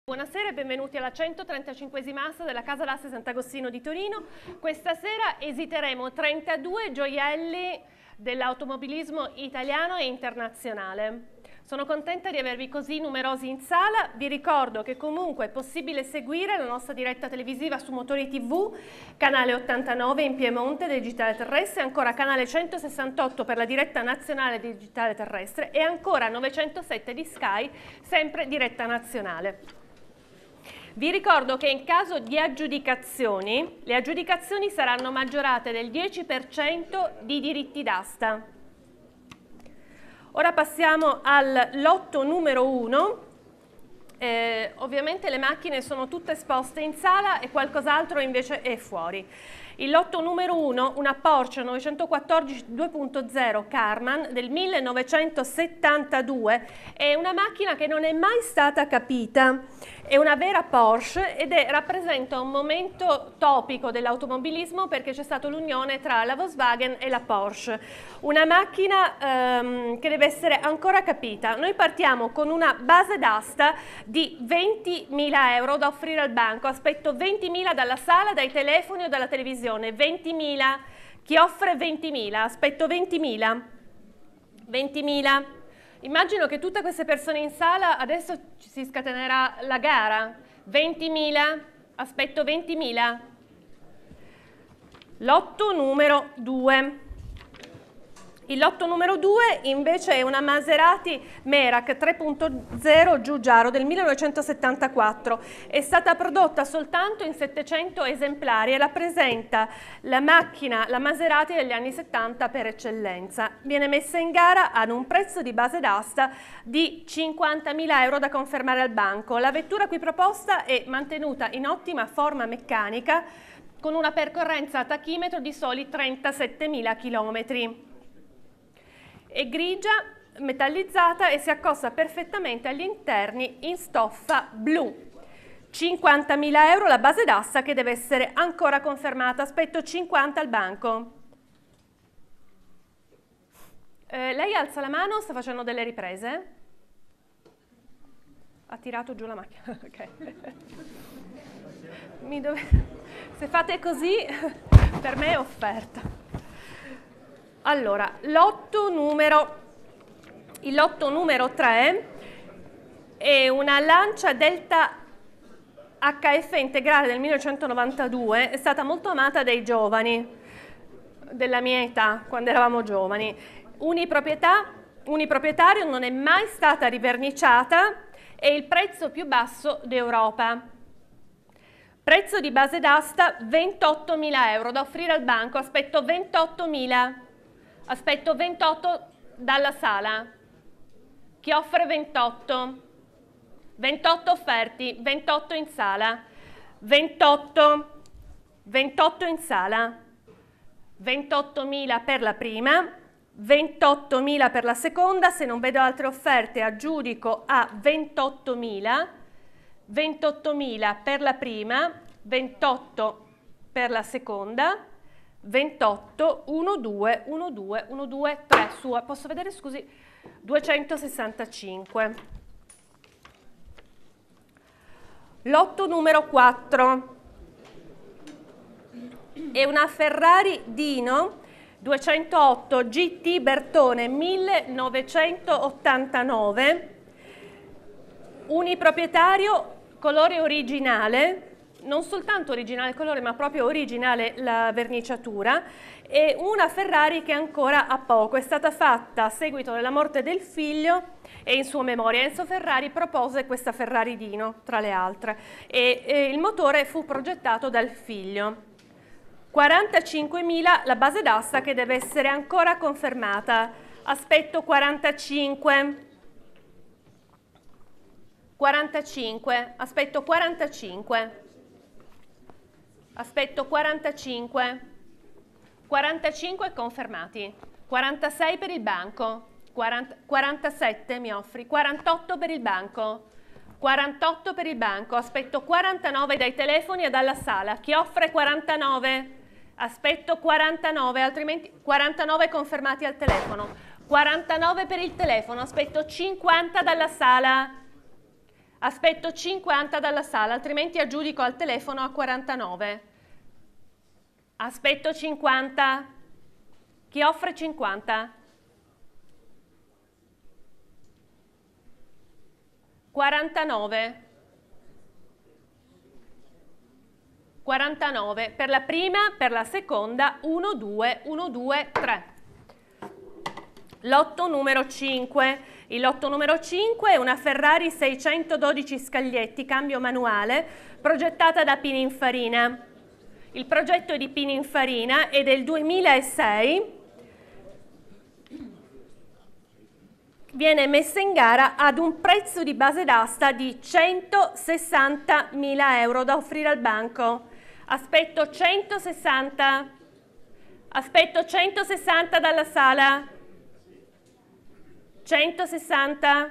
Buonasera e benvenuti alla 135esima asta della Casa d'Aste Sant'Agostino di Torino. Questa sera esiteremo 32 gioielli dell'automobilismo italiano e internazionale. Sono contenta di avervi così numerosi in sala. Vi ricordo che comunque è possibile seguire la nostra diretta televisiva su Motori TV, canale 89 in Piemonte del digitale terrestre, ancora canale 168 per la diretta nazionale digitale terrestre e ancora 907 di Sky, sempre diretta nazionale. Vi ricordo che in caso di aggiudicazioni, le aggiudicazioni saranno maggiorate del 10% di diritti d'asta. Ora passiamo al lotto numero 1. Ovviamente le macchine sono tutte esposte in sala e qualcos'altro invece è fuori. Il lotto numero 1, una Porsche 914 2.0 Karmann del 1972, è una macchina che non è mai stata capita. È una vera Porsche ed rappresenta un momento topico dell'automobilismo perché c'è stata l'unione tra la Volkswagen e la Porsche. Una macchina che deve essere ancora capita. Noi partiamo con una base d'asta di 20.000 euro da offrire al banco. Aspetto 20.000 dalla sala, dai telefoni o dalla televisione. 20.000. Chi offre 20.000? Aspetto 20.000. 20.000. Immagino che tutte queste persone in sala, adesso ci si scatenerà la gara. 20.000, aspetto 20.000. Lotto numero 2. Il lotto numero 2 invece è una Maserati Merak 3.0 Giugiaro del 1974. È stata prodotta soltanto in 700 esemplari e rappresenta la macchina, la Maserati degli anni 70 per eccellenza. Viene messa in gara ad un prezzo di base d'asta di 50.000 euro da confermare al banco. La vettura qui proposta è mantenuta in ottima forma meccanica con una percorrenza a tachimetro di soli 37.000 km. È grigia, metallizzata e si accosta perfettamente agli interni in stoffa blu. 50.000 euro la base d'asta che deve essere ancora confermata. Aspetto 50 al banco. Lei alza la mano, sta facendo delle riprese? Ha tirato giù la macchina. Ok. Se fate così, per me è offerta. Allora, il lotto numero 3 è una Lancia Delta HF integrale del 1992, è stata molto amata dai giovani, della mia età, quando eravamo giovani. Uniproprietario, non è mai stata riverniciata, è il prezzo più basso d'Europa. Prezzo di base d'asta 28.000 euro da offrire al banco, aspetto 28.000. Aspetto 28 dalla sala. Chi offre 28? 28 offerti, 28 in sala. 28 in sala. 28.000 per la prima, 28.000 per la seconda. Se non vedo altre offerte aggiudico a 28.000. 28.000 per la prima, 28 per la seconda. 28, 1, 2, 1, 2, 1, 2, 3, sua, posso vedere, scusi, 265. Lotto numero 4 è una Ferrari Dino 208 GT Bertone 1989, uniproprietario, colore originale. Non soltanto originale il colore, ma proprio originale la verniciatura, è una Ferrari che ancora ha poco, è stata fatta a seguito della morte del figlio e in sua memoria. Enzo Ferrari propose questa Ferrari Dino, tra le altre, e il motore fu progettato dal figlio. 45.000 la base d'asta che deve essere ancora confermata, aspetto 45. 45, aspetto 45. Aspetto 45, 45 confermati, 46 per il banco, 47 mi offri, 48 per il banco, 48 per il banco, aspetto 49 dai telefoni e dalla sala. Chi offre 49? Aspetto 49, altrimenti 49 confermati al telefono, 49 per il telefono, aspetto 50 dalla sala. Aspetto 50 dalla sala, altrimenti aggiudico al telefono a 49. Aspetto 50. Chi offre 50? 49. 49. Per la prima, per la seconda, 1, 2, 1, 2, 3. Lotto numero 5. Il lotto numero 5 è una Ferrari 612 scaglietti, cambio manuale, progettata da Pininfarina. Il progetto è di Pininfarina è del 2006. Viene messa in gara ad un prezzo di base d'asta di 160.000 euro da offrire al banco. Aspetto 160. Aspetto 160 dalla sala. 160.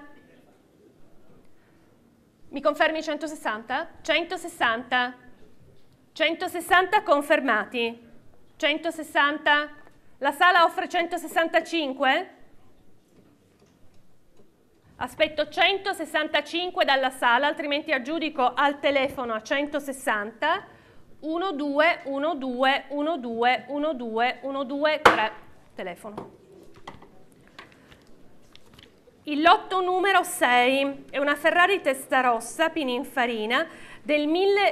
Mi confermi 160? 160. 160 confermati. 160. La sala offre 165? Aspetto 165 dalla sala, altrimenti aggiudico al telefono a 160. 1, 2, 1, 2, 1, 2, 1, 2, 1, 2, 3. Telefono. Il lotto numero 6 è una Ferrari Testarossa Pininfarina del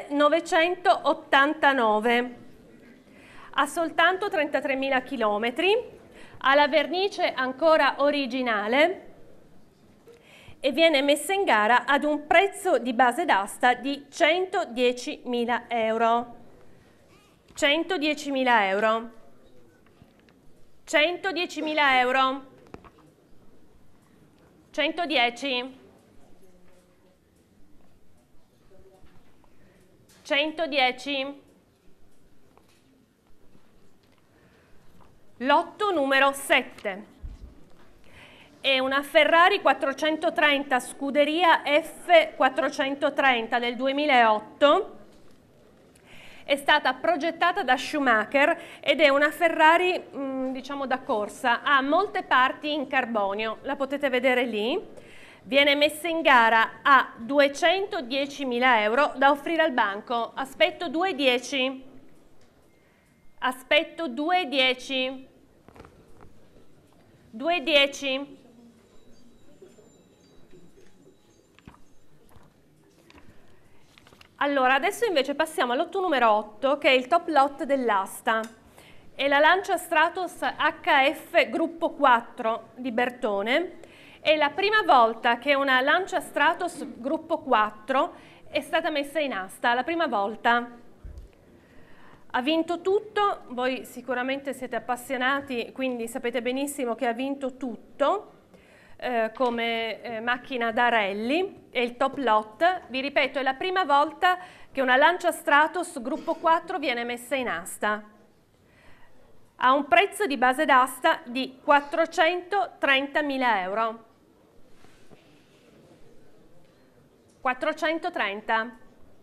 1989. Ha soltanto 33.000 chilometri, ha la vernice ancora originale e viene messa in gara ad un prezzo di base d'asta di 110.000 euro. 110.000 euro. 110.000 euro. 110. 110. Lotto numero 7. È una Ferrari 430 scuderia F430 del 2008. È stata progettata da Schumacher ed è una Ferrari, diciamo, da corsa. Ha molte parti in carbonio, la potete vedere lì. Viene messa in gara a 210.000 euro da offrire al banco. Aspetto 210. Aspetto 210. 210. Allora, adesso invece passiamo al lotto numero 8, che è il top lot dell'asta. È la Lancia Stratos HF Gruppo 4 di Bertone. È la prima volta che una Lancia Stratos Gruppo 4 è stata messa in asta, la prima volta. Ha vinto tutto, voi sicuramente siete appassionati, quindi sapete benissimo che ha vinto tutto. Come macchina da rally, è il top lot. Vi ripeto, è la prima volta che una Lancia Stratos Gruppo 4 viene messa in asta. Ha un prezzo di base d'asta di 430.000 euro. 430.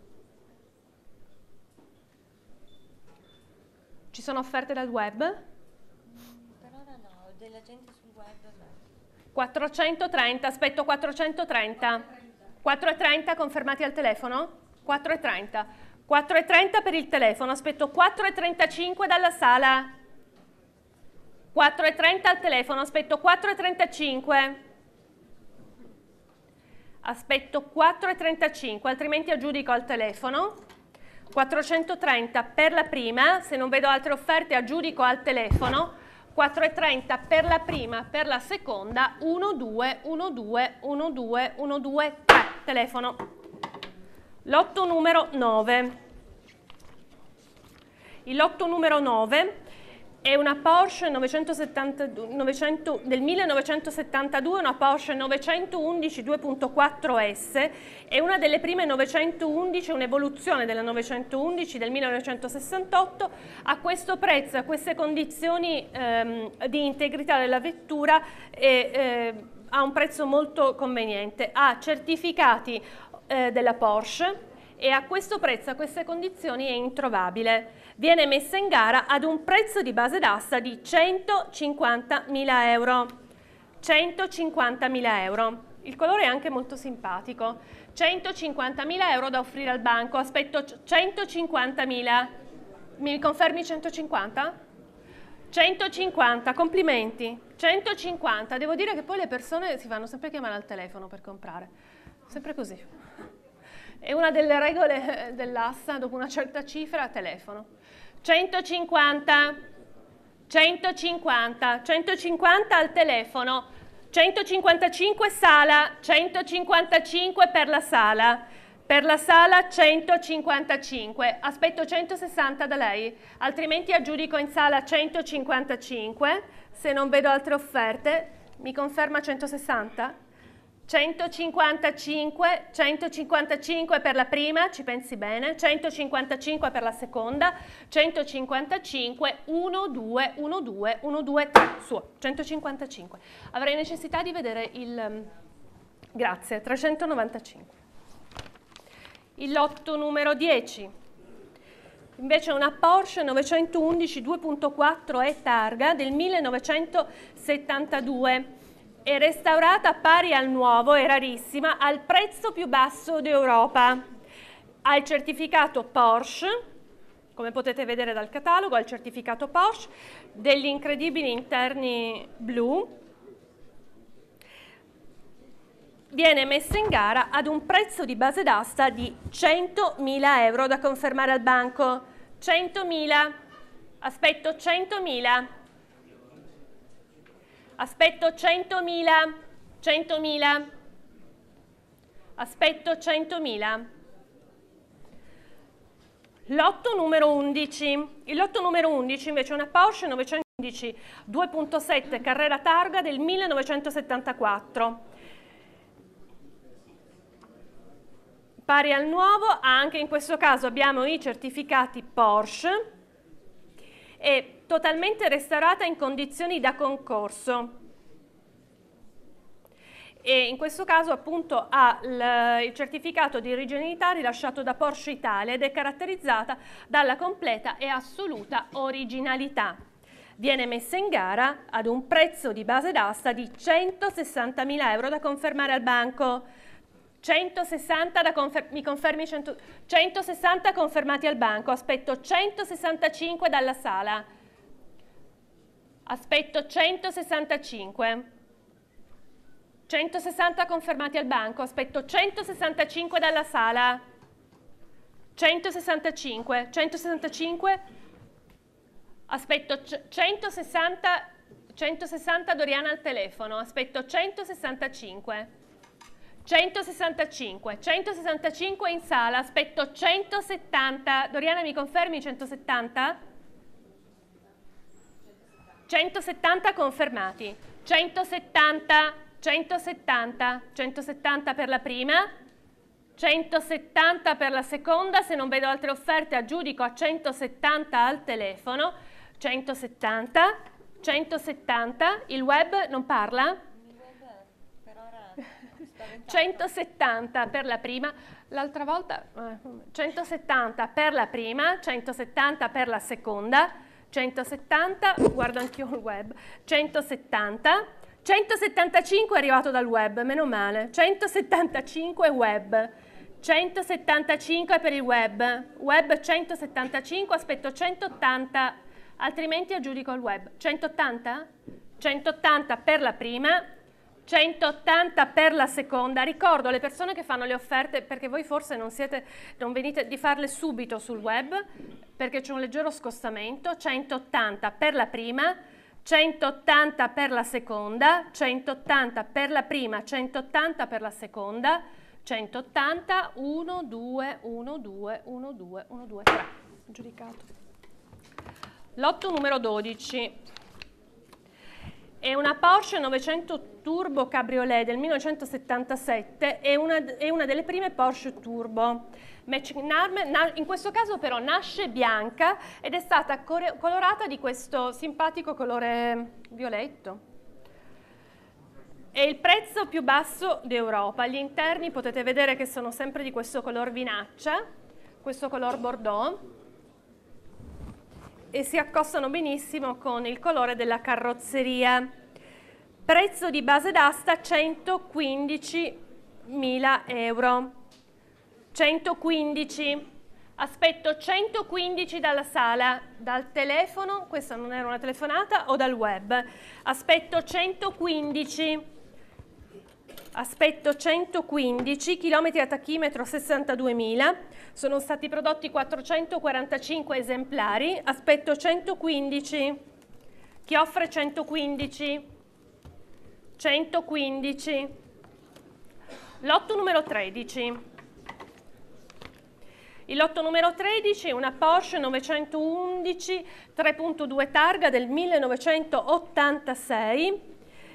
Ci sono offerte dal web? Per ora no, della gente sul web no. 430, aspetto 430. 430 confermati al telefono? 430. 430 per il telefono, aspetto 435 dalla sala. 430 al telefono, aspetto 435. Aspetto 435, altrimenti aggiudico al telefono. 430 per la prima, se non vedo altre offerte aggiudico al telefono. 4,30 per la prima, per la seconda, 1, 2, 1, 2, 1, 2, 1, 2, 3, telefono. Lotto numero 9. Il lotto numero 9 è una Porsche del 1972, una Porsche 911 2.4S, è una delle prime 911, un'evoluzione della 911 del 1968. A questo prezzo, a queste condizioni di integrità della vettura, ha un prezzo molto conveniente. Ha certificati della Porsche e a questo prezzo, a queste condizioni, è introvabile. Viene messa in gara ad un prezzo di base d'asta di 150.000 euro. 150.000 euro. Il colore è anche molto simpatico. 150.000 euro da offrire al banco. Aspetto 150.000. Mi confermi 150? 150, complimenti. 150. Devo dire che poi le persone si fanno sempre chiamare al telefono per comprare. Sempre così. È una delle regole dell'asta, dopo una certa cifra, telefono. 150, 150, 150 al telefono, 155 sala, 155 per la sala 155, aspetto 160 da lei, altrimenti aggiudico in sala 155, se non vedo altre offerte, mi conferma 160? 155, 155 per la prima, ci pensi bene, 155 per la seconda, 155, 1, 2, 1, 2, 1, 2, 3, su, 155. Avrei necessità di vedere il... Grazie, 395. Il lotto numero 10. Invece una Porsche 911 2.4 e targa del 1972. È restaurata pari al nuovo, è rarissima, al prezzo più basso d'Europa. Ha il certificato Porsche, come potete vedere dal catalogo, ha il certificato Porsche, degli incredibili interni blu. Viene messa in gara ad un prezzo di base d'asta di 100.000 euro da confermare al banco. 100.000, aspetto 100.000. Aspetto 100.000, 100.000, aspetto 100.000. Lotto numero 11. Il lotto numero 11 invece è una Porsche 911 2.7 Carrera Targa del 1974. Pari al nuovo, anche in questo caso abbiamo i certificati Porsche. È totalmente restaurata in condizioni da concorso e in questo caso appunto ha il certificato di originalità rilasciato da Porsche Italia ed è caratterizzata dalla completa e assoluta originalità. Viene messa in gara ad un prezzo di base d'asta di 160.000 euro da confermare al banco. 160 mi confermi 160 confermati al banco, aspetto 165 dalla sala, aspetto 165, 160 confermati al banco, aspetto 165 dalla sala, 165, 165, aspetto 160 Doriana al telefono, aspetto 165. 165, 165 in sala, aspetto 170. Doriana, mi confermi 170? 170 confermati. 170, 170, 170 per la prima, 170 per la seconda, se non vedo altre offerte aggiudico a 170 al telefono. 170, 170, il web non parla? 170 per la prima, l'altra volta 170 per la prima, 170 per la seconda, 170, guardo anch'io il web, 170, 175 è arrivato dal web, meno male, 175 web, 175 per il web 175, aspetto 180, altrimenti aggiudico il web, 180? 180 per la prima, 180 per la seconda. Ricordo alle persone che fanno le offerte, perché voi forse non venite di farle subito sul web, perché c'è un leggero scostamento, 180 per la prima, 180 per la seconda, 180 per la prima, 180 per la seconda, 180, 1, 2, 1, 2, 1, 2, 1, 2, 3. Giudicato. Lotto numero 12. È una Porsche 900 Turbo Cabriolet del 1977, è una delle prime Porsche Turbo. In questo caso però nasce bianca ed è stata colorata di questo simpatico colore violetto. È il prezzo più basso d'Europa. Gli interni potete vedere che sono sempre di questo color vinaccia, questo color bordeaux, e si accostano benissimo con il colore della carrozzeria. Prezzo di base d'asta 115.000 euro. 115. Aspetto 115 dalla sala, dal telefono, questa non era una telefonata, o dal web. Aspetto 115. Aspetto 115, chilometri a tachimetro 62.000, sono stati prodotti 445 esemplari, aspetto 115, chi offre 115? 115. Lotto numero 13. Il lotto numero 13 è una Porsche 911 3.2 targa del 1986,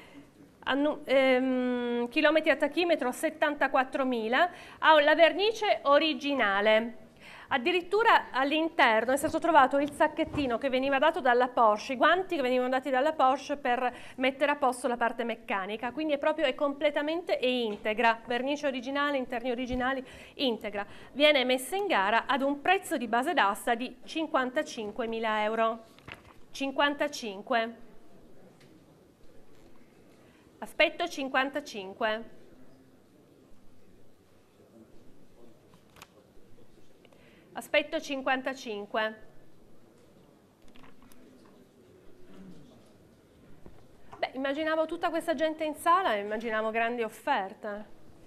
chilometri a tachimetro 74.000, ha la vernice originale. Addirittura all'interno è stato trovato il sacchettino che veniva dato dalla Porsche, i guanti che venivano dati dalla Porsche per mettere a posto la parte meccanica, quindi è completamente e integra, vernice originale, interni originali, integra. Viene messa in gara ad un prezzo di base d'asta di 55.000 euro. 55. Aspetto 55. Aspetto 55. Beh, immaginavo tutta questa gente in sala e immaginavo grandi offerte.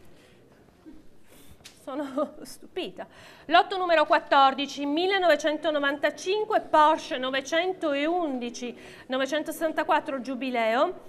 Sono stupita. Lotto numero 14, 1995, Porsche 911 964 Giubileo.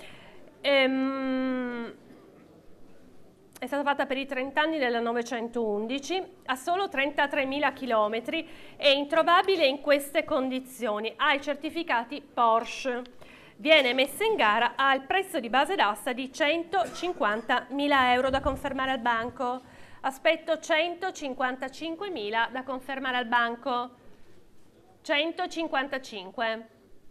È stata fatta per i 30 anni della 911, ha solo 33.000 km, è introvabile in queste condizioni, ha i certificati Porsche. Viene messa in gara al prezzo di base d'asta di 150.000 euro da confermare al banco. Aspetto 155.000 da confermare al banco. 155.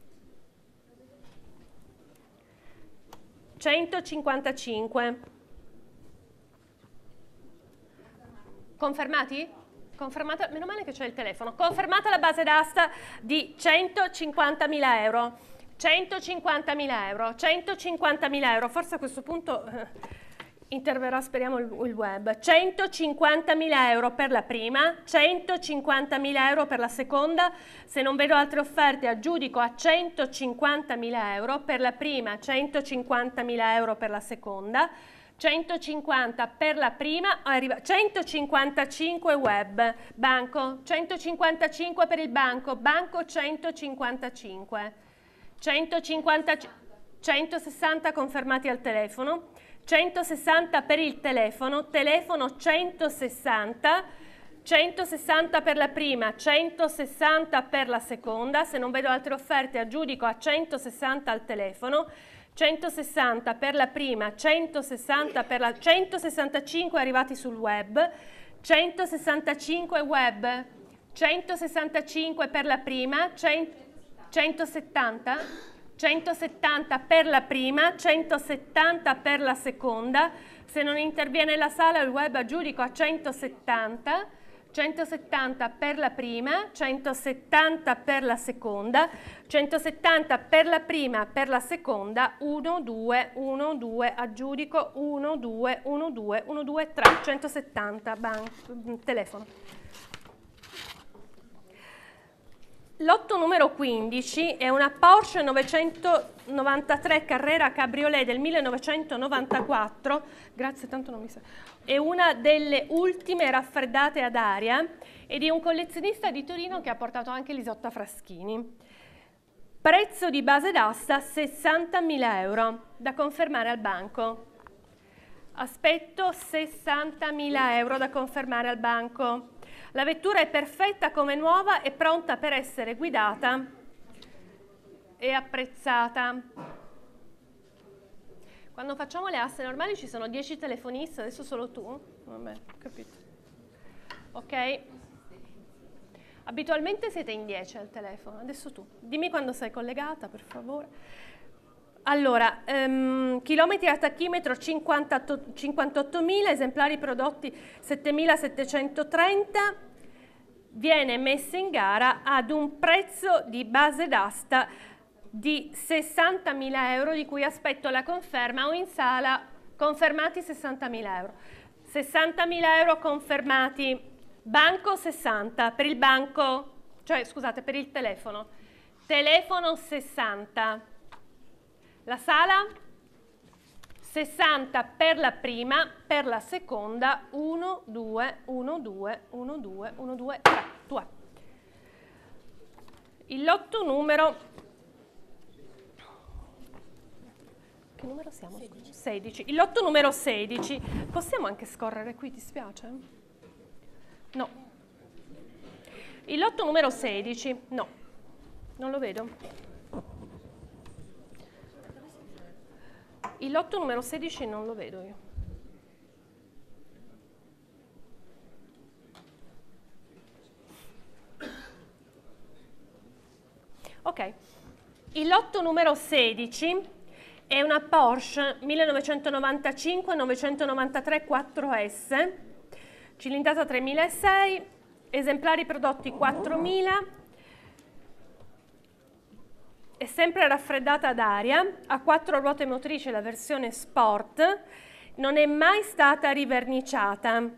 155. Confermati? Confermata, meno male che c'è il telefono. Confermata la base d'asta di 150.000 euro. 150.000 euro. 150.000 euro. Forse a questo punto interverrà, speriamo, il web. 150.000 euro per la prima, 150.000 euro per la seconda. Se non vedo altre offerte aggiudico a 150.000 euro per la prima, 150.000 euro per la seconda. 150 per la prima, arriva 155 web, banco, 155 per il banco, banco 155, 160 confermati al telefono, 160 per il telefono, telefono 160, 160 per la prima, 160 per la seconda, se non vedo altre offerte aggiudico a 160 al telefono, 160 per la prima, 160 per la 165 arrivati sul web, 165 web, 165 per la prima, 170, 170 per la prima, 170 per la seconda, se non interviene la sala il web aggiudico a 170, 170 per la prima, 170 per la seconda, 170 per la prima, per la seconda, 1, 2, 1, 2, aggiudico, 1, 2, 1, 2, 1, 2, 3, 170, telefono. Lotto numero 15 è una Porsche 993 Carrera Cabriolet del 1994, grazie, tanto non mi sa, è una delle ultime raffreddate ad aria e di un collezionista di Torino che ha portato anche l'Isotta Fraschini. Prezzo di base d'asta 60.000 euro, da confermare al banco. Aspetto 60.000 euro da confermare al banco. La vettura è perfetta come nuova e pronta per essere guidata e apprezzata. Quando facciamo le aste normali ci sono 10 telefonisti, adesso solo tu? Vabbè, ho capito. Ok? Abitualmente siete in 10 al telefono, adesso tu. Dimmi quando sei collegata, per favore. Allora, chilometri a tachimetro 58.000, esemplari prodotti 7.730, viene messa in gara ad un prezzo di base d'asta di 60.000 euro di cui aspetto la conferma o in sala confermati 60.000 euro. 60.000 euro confermati, banco 60, per il banco, cioè scusate, per il telefono. Telefono 60, la sala 60 per la prima, per la seconda 1, 2, 1, 2, 1, 2, 1, 2, 3, 2. Il lotto numero, che numero siamo? 16. 16. Il lotto numero 16, possiamo anche scorrere qui, ti spiace? No. Il lotto numero 16, no, non lo vedo. Il lotto numero 16 non lo vedo io. Ok, il lotto numero 16 è una Porsche 1995 993 4S, cilindrata 3006, esemplari prodotti 4000, è sempre raffreddata ad aria, ha 4 ruote motrici la versione Sport, non è mai stata riverniciata.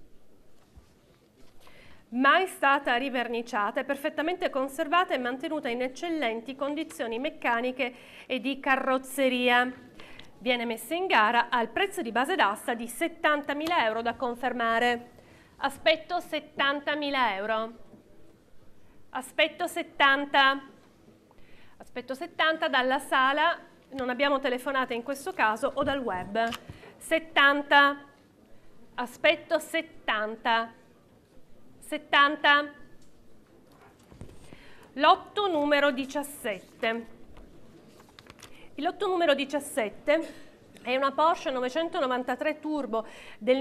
Mai stata riverniciata, è perfettamente conservata e mantenuta in eccellenti condizioni meccaniche e di carrozzeria. Viene messa in gara al prezzo di base d'asta di 70.000 euro da confermare. Aspetto 70.000 euro. Aspetto 70. Aspetto 70 dalla sala, non abbiamo telefonate in questo caso, o dal web. 70. Aspetto 70. 70. Lotto numero 17. Il lotto numero 17 è una Porsche 993 Turbo del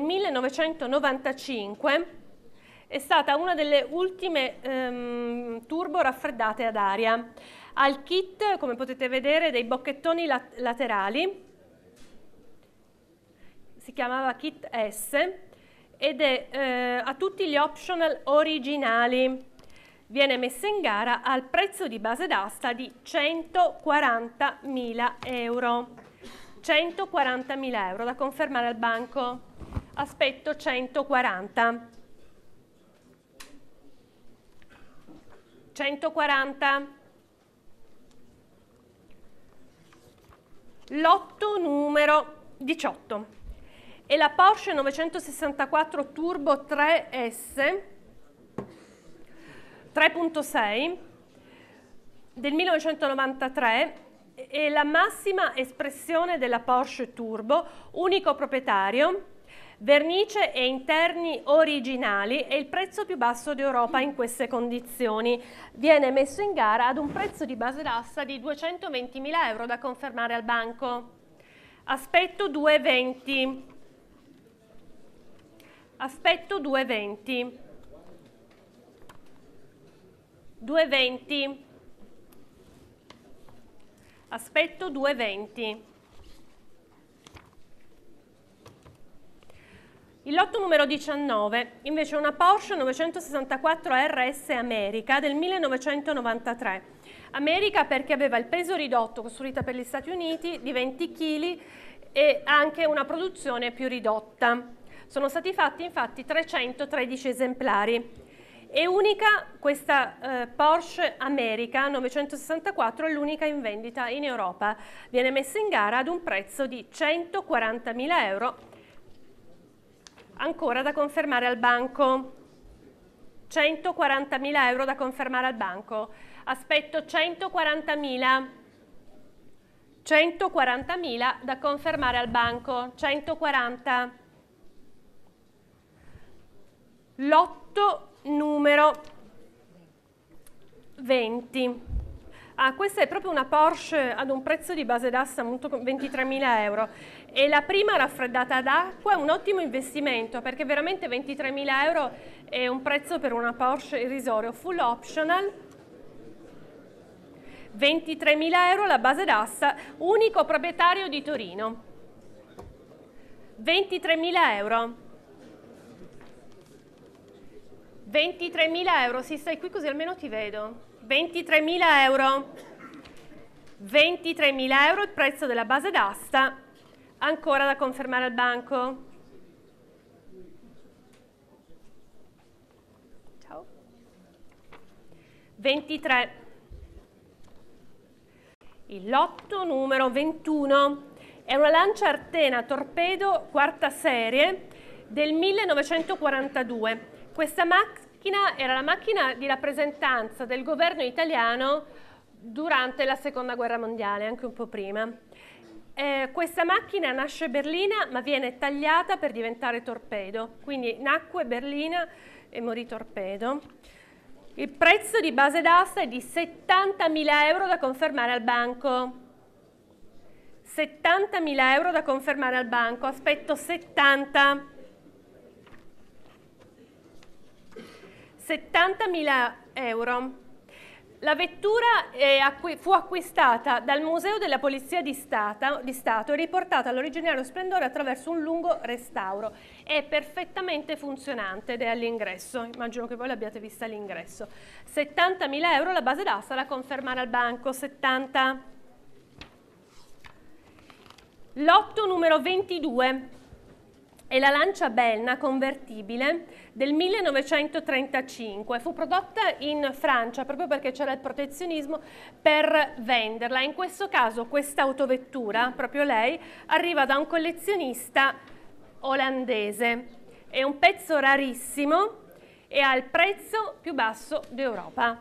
1995. È stata una delle ultime turbo raffreddate ad aria. Al kit, come potete vedere, dei bocchettoni laterali. Si chiamava kit S. Ed ha tutti gli optional originali. Viene messa in gara al prezzo di base d'asta di 140.000 euro. 140.000 euro da confermare al banco. Aspetto 140. 140. Lotto numero 18. E la Porsche 964 Turbo 3S 3.6 del 1993 è la massima espressione della Porsche Turbo, unico proprietario, vernice e interni originali e il prezzo più basso d'Europa in queste condizioni. Viene messo in gara ad un prezzo di base d'asta di 220.000 euro da confermare al banco. Aspetto 220. Aspetto 220. 220. Aspetto 220. Il lotto numero 19, invece, è una Porsche 964 RS America del 1993. America perché aveva il peso ridotto, costruita per gli Stati Uniti, di 20 kg e anche una produzione più ridotta. Sono stati fatti infatti 313 esemplari. È unica questa Porsche America 964, è l'unica in vendita in Europa. Viene messa in gara ad un prezzo di 140.000 euro, ancora da confermare al banco. 140.000 euro da confermare al banco. Aspetto 140.000. 140.000 da confermare al banco. 140. Lotto numero 20. Questa è proprio una Porsche ad un prezzo di base d'asta 23.000 euro. E la prima raffreddata ad acqua è un ottimo investimento perché veramente 23.000 euro è un prezzo per una Porsche irrisorio, full optional. 23.000 euro la base d'asta, unico proprietario di Torino. 23.000 euro. 23.000 euro, sì, stai qui così almeno ti vedo. 23.000 euro. 23.000 euro il prezzo della base d'asta, ancora da confermare al banco. Ciao. 23. Il lotto numero 21 è una Lancia Artena torpedo quarta serie del 1942. Questa macchina era la macchina di rappresentanza del governo italiano durante la Seconda Guerra Mondiale, anche un po' prima. Questa macchina nasce berlina ma viene tagliata per diventare torpedo, quindi nacque berlina e morì torpedo. Il prezzo di base d'asta è di 70.000 euro da confermare al banco. 70.000 euro da confermare al banco. Aspetto 70. 70.000 euro. La vettura fu acquistata dal Museo della Polizia di Stato e riportata all'originario splendore attraverso un lungo restauro. È perfettamente funzionante ed è all'ingresso. Immagino che voi l'abbiate vista all'ingresso. 70.000 euro la base d'asta da confermare al banco. 70. Lotto numero 22. È la Lancia Belna convertibile del 1935. Fu prodotta in Francia proprio perché c'era il protezionismo per venderla. In questo caso questa autovettura, proprio lei, arriva da un collezionista olandese. È un pezzo rarissimo e ha il prezzo più basso d'Europa.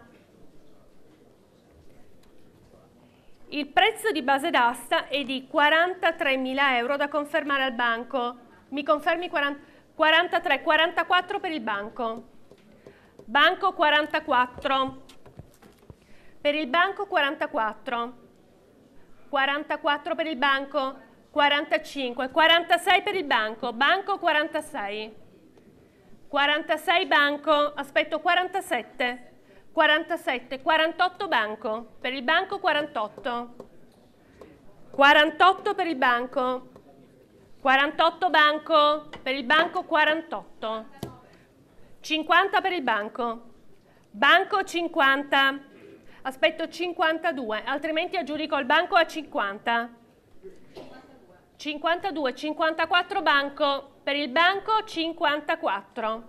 Il prezzo di base d'asta è di 43.000 euro da confermare al banco. Mi confermi 43, 44 per il banco. Banco 44. Per il banco 44. 44 per il banco. 45. 46 per il banco. Banco 46. 46 banco. Aspetto 47. 47. 48 banco. Per il banco 48. 48 per il banco. 48 banco, per il banco 48, 50 per il banco, banco 50, aspetto 52, altrimenti aggiudico il banco a 50, 52, 54 banco, per il banco 54,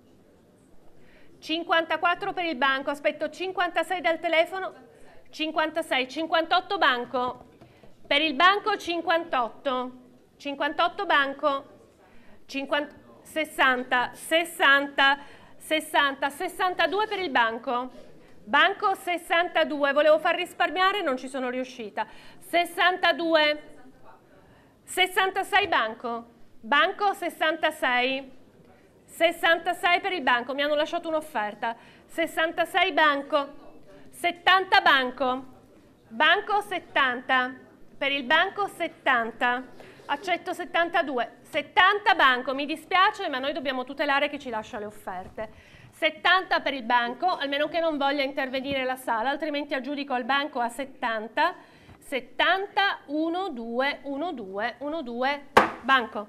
54 per il banco, aspetto 56 dal telefono, 56, 58 banco, per il banco 58, 58 banco, 50, 60, 60, 60, 62 per il banco, banco 62, volevo far risparmiare, non ci sono riuscita, 62, 66 banco, banco 66, 66 per il banco, mi hanno lasciato un'offerta, 66 banco, 70 banco, banco 70, per il banco 70, accetto 72, 70 banco, mi dispiace ma noi dobbiamo tutelare chi ci lascia le offerte. 70 per il banco, almeno che non voglia intervenire la sala, altrimenti aggiudico al banco a 70, 70, 1, 2, 1, 2, 1, 2, banco.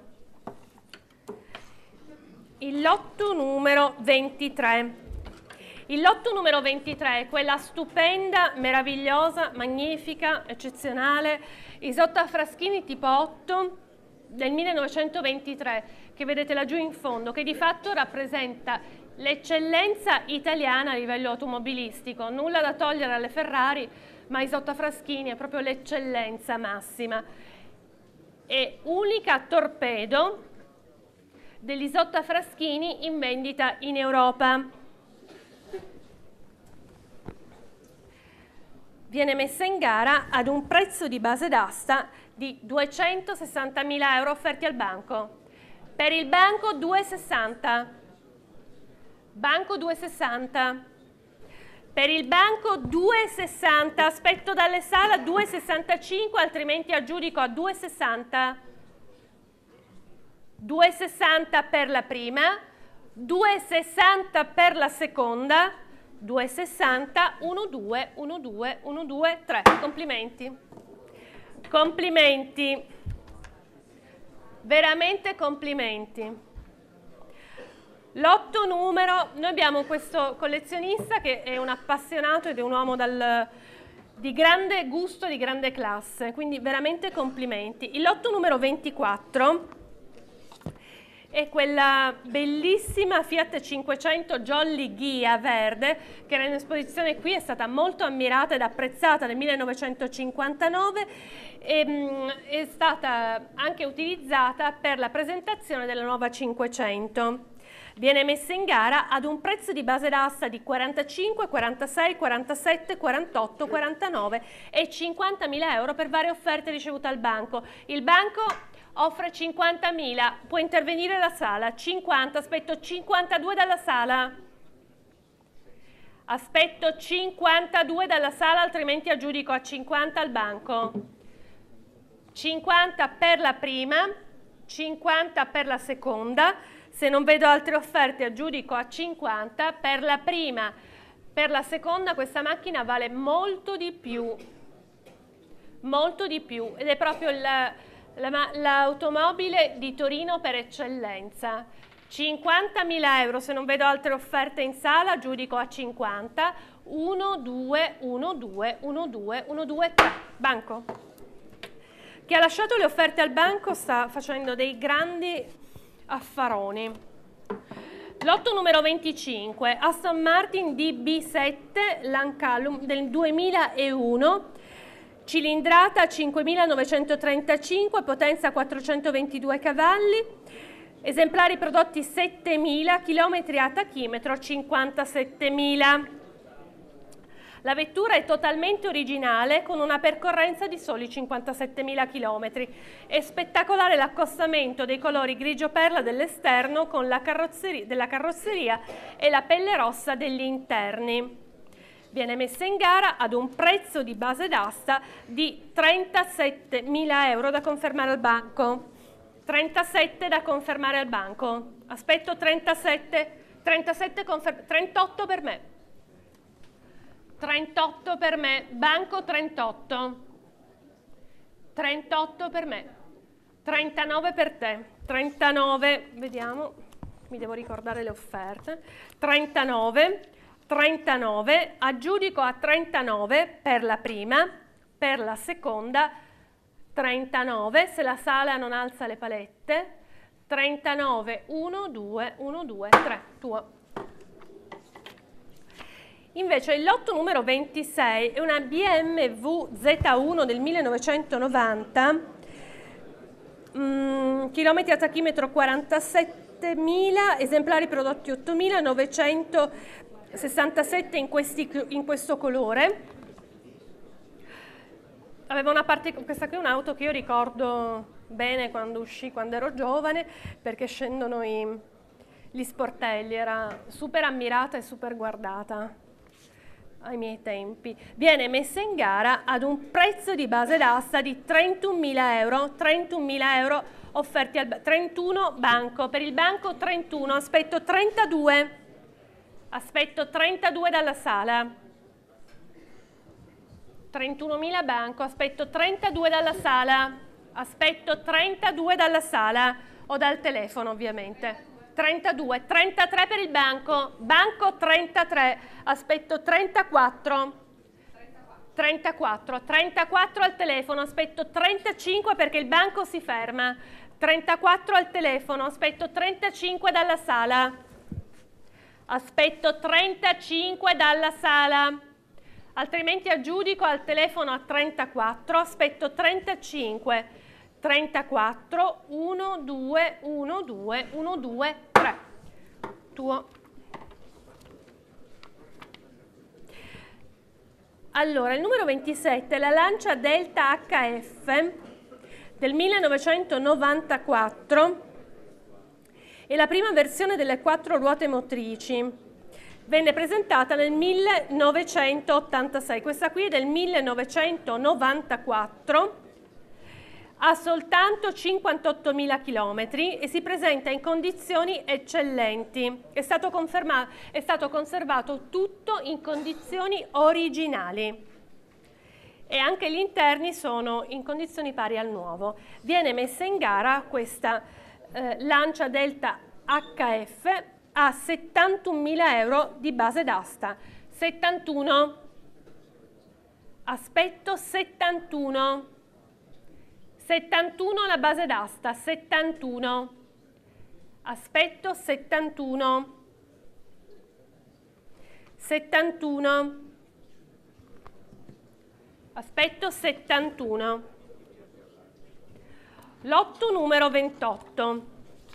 Il lotto numero 23. Il lotto numero 23 è quella stupenda, meravigliosa, magnifica, eccezionale Isotta Fraschini tipo 8 del 1923, che vedete laggiù in fondo, che di fatto rappresenta l'eccellenza italiana a livello automobilistico. Nulla da togliere alle Ferrari, ma Isotta Fraschini è proprio l'eccellenza massima. È unica torpedo dell'Isotta Fraschini in vendita in Europa. Viene messa in gara ad un prezzo di base d'asta di 260.000 euro offerti al banco. Per il banco 2,60. Banco 2,60. Per il banco 2,60. Aspetto dalle sala 2,65, altrimenti aggiudico a 2,60. 2,60 per la prima, 2,60 per la seconda, 2,60, 1, 2, 1, 2, 1, 2, 3. Complimenti. Complimenti. Veramente complimenti. Lotto numero, noi abbiamo questo collezionista che è un appassionato ed è un uomo di grande gusto, di grande classe, quindi veramente complimenti. Il lotto numero 24 è quella bellissima Fiat 500 Jolly Ghia verde che era in esposizione qui, è stata molto ammirata ed apprezzata nel 1959 e è stata anche utilizzata per la presentazione della nuova 500. Viene messa in gara ad un prezzo di base d'asta di 45, 46, 47, 48, 49 e 50.000 euro per varie offerte ricevute al banco. Il banco offre 50.000, può intervenire la sala, 50, aspetto 52 dalla sala. Aspetto 52 dalla sala, altrimenti aggiudico a 50 al banco. 50 per la prima, 50 per la seconda. Se non vedo altre offerte aggiudico a 50 per la prima. Per la seconda questa macchina vale molto di più ed è proprio l'automobile di Torino per eccellenza. 50.000 euro, se non vedo altre offerte in sala aggiudico a 50. 1, 2, 1, 2, 1, 2, 1, 2, 3. Banco. Chi ha lasciato le offerte al banco sta facendo dei grandi affaroni. Lotto numero 25, Aston Martin DB7 Lancalum del 2001, cilindrata 5.935, potenza 422 cavalli, esemplari prodotti 7.000, chilometri a tachimetro 57.000. La vettura è totalmente originale con una percorrenza di soli 57.000 km. È spettacolare l'accostamento dei colori grigio perla dell'esterno con la della carrozzeria e la pelle rossa degli interni. Viene messa in gara ad un prezzo di base d'asta di 37.000 euro da confermare al banco. 37 da confermare al banco. Aspetto 37, 38 per me. 38 per me, banco 38, 38 per me, 39 per te, 39, vediamo, mi devo ricordare le offerte, 39, 39, aggiudico a 39 per la prima, per la seconda, 39, se la sala non alza le palette, 39, 1, 2, 1, 2, 3, tuo. Invece il lotto numero 26 è una BMW Z1 del 1990, chilometri a tachimetro 47.000, esemplari prodotti 8.967 in questo colore. Aveva una parte, questa qui è un'auto che io ricordo bene quando uscì, quando ero giovane, perché scendono gli sportelli, era super ammirata e super guardata ai miei tempi. Viene messa in gara ad un prezzo di base d'asta di 31.000 euro, 31.000 euro offerti al 31 banco, per il banco 31, aspetto 32 dalla sala, 31.000 banco, aspetto 32 dalla sala, aspetto 32 dalla sala o dal telefono ovviamente. 32, 33 per il banco, banco 33, aspetto 34, 34, 34 al telefono, aspetto 35 perché il banco si ferma, 34 al telefono, aspetto 35 dalla sala, aspetto 35 dalla sala, altrimenti aggiudico al telefono a 34, aspetto 35, 34, 1, 2, 1, 2, 1, 2, 3. Tuo. Allora, il numero 27 è la Lancia Delta HF del 1994 e la prima versione delle 4 ruote motrici. Venne presentata nel 1986. Questa qui è del 1994. Ha soltanto 58.000 km e si presenta in condizioni eccellenti. È stato conservato tutto in condizioni originali e anche gli interni sono in condizioni pari al nuovo. Viene messa in gara questa Lancia Delta HF a 71.000 euro di base d'asta. 71. Aspetto 71. 71 la base d'asta, 71. Aspetto 71. 71. Aspetto 71. Lotto numero 28.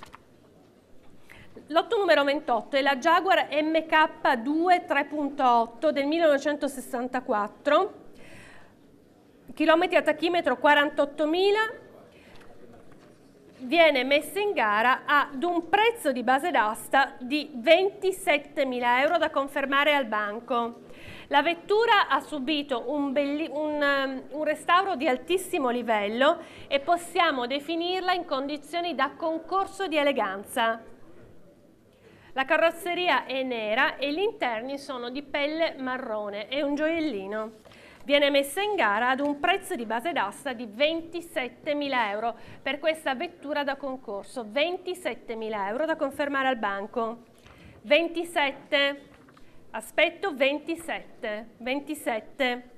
Lotto numero 28 è la Jaguar MK2 3.8 del 1964, chilometri a tachimetro 48.000, viene messa in gara ad un prezzo di base d'asta di 27.000 euro da confermare al banco. La vettura ha subito un restauro di altissimo livello e possiamo definirla in condizioni da concorso di eleganza. La carrozzeria è nera e gli interni sono di pelle marrone, è un gioiellino. Viene messa in gara ad un prezzo di base d'asta di 27.000 euro per questa vettura da concorso. 27.000 euro da confermare al banco. 27. Aspetto 27. 27.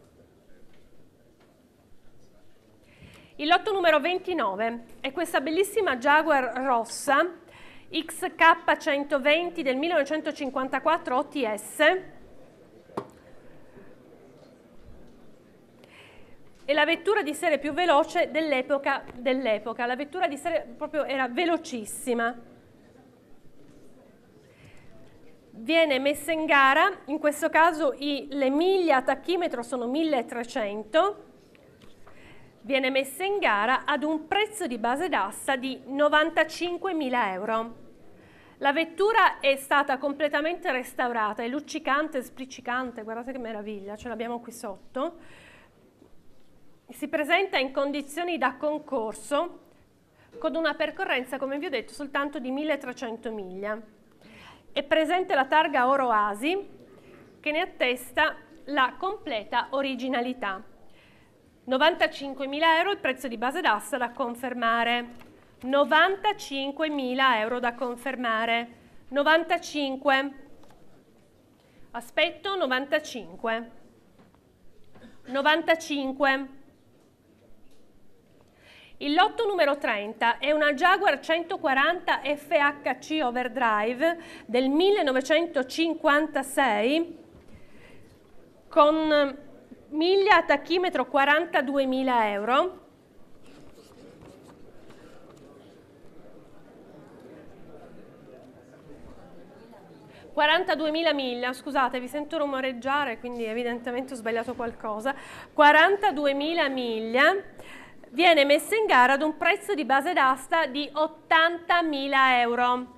Il lotto numero 29 è questa bellissima Jaguar rossa XK120 del 1954 OTS. È la vettura di serie più veloce dell'epoca. La vettura di serie proprio era velocissima. Viene messa in gara, in questo caso le miglia a tachimetro sono 1300. Viene messa in gara ad un prezzo di base d'asta di 95.000 euro. La vettura è stata completamente restaurata, è luccicante, spriccicante, guardate che meraviglia, ce l'abbiamo qui sotto. Si presenta in condizioni da concorso con una percorrenza, come vi ho detto, soltanto di 1300 miglia. È presente la targa Oro Asi che ne attesta la completa originalità. 95.000 euro il prezzo di base d'asta da confermare. 95.000 euro da confermare. 95. Aspetto 95. 95. Il lotto numero 30 è una Jaguar 140 FHC Overdrive del 1956 con miglia a tachimetro 42.000 euro. miglia, scusate, vi sento rumoreggiare, quindi evidentemente ho sbagliato qualcosa. 42.000 miglia. Viene messa in gara ad un prezzo di base d'asta di 80.000 euro.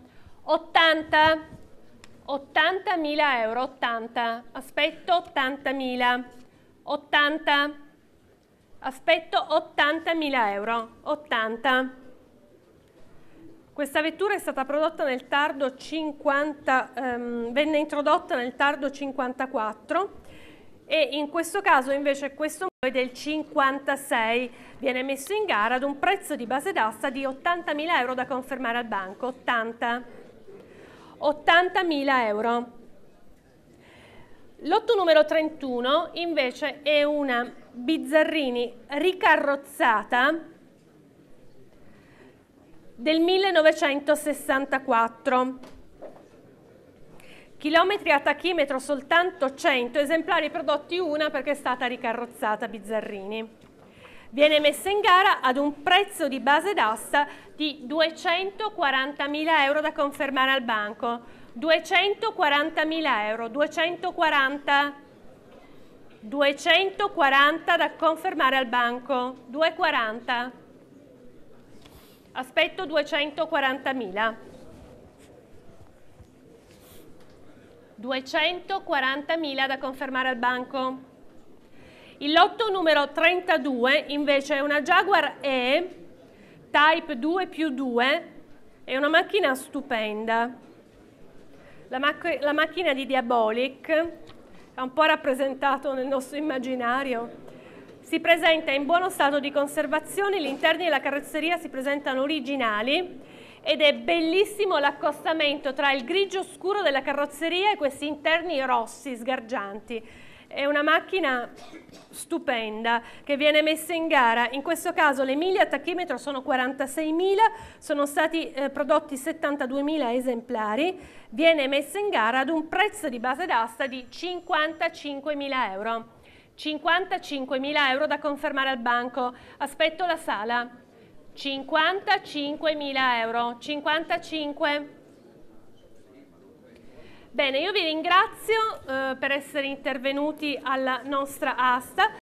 80.000 euro, 80. Aspetto 80.000. 80. Aspetto 80.000 euro. 80. Questa vettura è stata prodotta nel tardo 50, venne introdotta nel tardo 54 e in questo caso invece questo è del 56, viene messo in gara ad un prezzo di base d'asta di 80.000 euro da confermare al banco. 80. 80.000 euro. Lotto numero 31 invece è una Bizzarrini ricarrozzata del 1964. Chilometri a tachimetro soltanto 100, esemplari prodotti una perché è stata ricarrozzata Bizzarrini. Viene messa in gara ad un prezzo di base d'asta di 240.000 euro da confermare al banco. 240.000 euro, 240 da confermare al banco. 240. Aspetto 240.000. 240.000 da confermare al banco. Il lotto numero 32 invece è una Jaguar E Type 2+2, è una macchina stupenda. La macchina di Diabolic è un po' rappresentato nel nostro immaginario. Si presenta in buono stato di conservazione, gli interni della carrozzeria si presentano originali ed è bellissimo l'accostamento tra il grigio scuro della carrozzeria e questi interni rossi sgargianti. È una macchina stupenda che viene messa in gara. In questo caso le miglia a tachimetro sono 46.000, sono stati prodotti 72.000 esemplari, viene messa in gara ad un prezzo di base d'asta di 55.000 euro. 55.000 euro da confermare al banco. Aspetto la sala. 55.000 euro. 55. Bene, io vi ringrazio per essere intervenuti alla nostra asta.